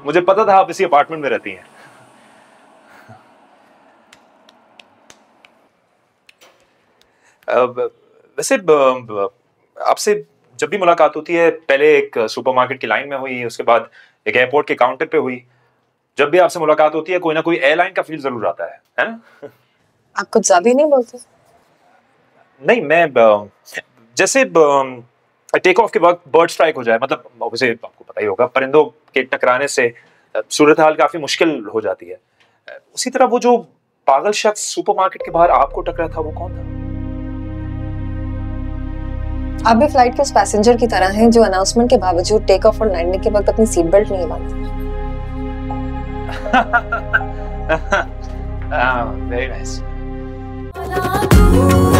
मुझे पता था आप इसी अपार्टमेंट में रहती हैं। वैसे आपसे जब भी मुलाकात होती है, पहले एक सुपरमार्केट की लाइन में हुई, उसके बाद एक एयरपोर्ट के काउंटर पे हुई। जब भी आपसे मुलाकात होती है, कोई ना कोई एयरलाइन का फील जरूर आता है ना? आप कुछ ज्यादा ही नहीं बोलते? नहीं, मैं जैसे टेक ऑफ के वक्त बर्ड स्ट्राइक हो जाए, मतलब ऑब्वियसली आपको पता ही होगा, परिंदों के टकराने से सूरत हाल काफी मुश्किल हो जाती है। उसी तरह वो जो पागल शख्स सुपरमार्केट के बाहर आपको टकरा था, वो कौन था? आप भी फ्लाइट के उस पैसेंजर की तरह हैं जो अनाउंसमेंट के बावजूद टेक ऑफ और लैंडिंग के वक्त अपनी सीट बेल्ट नहीं बांधते। Very nice.